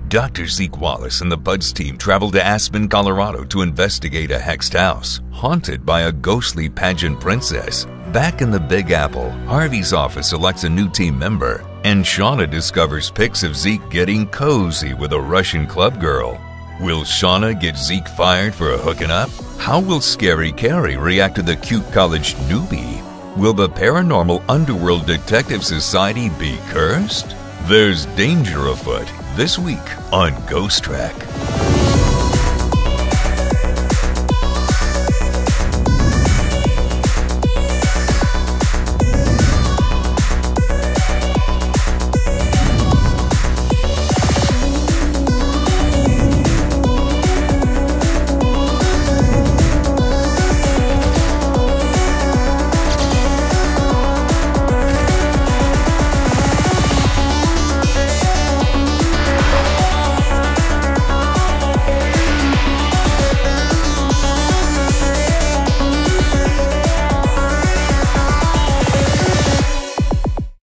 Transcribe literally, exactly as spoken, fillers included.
Doctor Zeke Wallace and the Buds team travel to Aspen, Colorado to investigate a hexed house, haunted by a ghostly pageant princess. Back in the Big Apple, Harvey's office elects a new team member, and Shauna discovers pics of Zeke getting cozy with a Russian club girl. Will Shauna get Zeke fired for hooking up? How will Scary Carrie react to the cute college newbie? Will the Paranormal Underworld Detective Society be cursed? There's danger afoot this week on Ghost Track.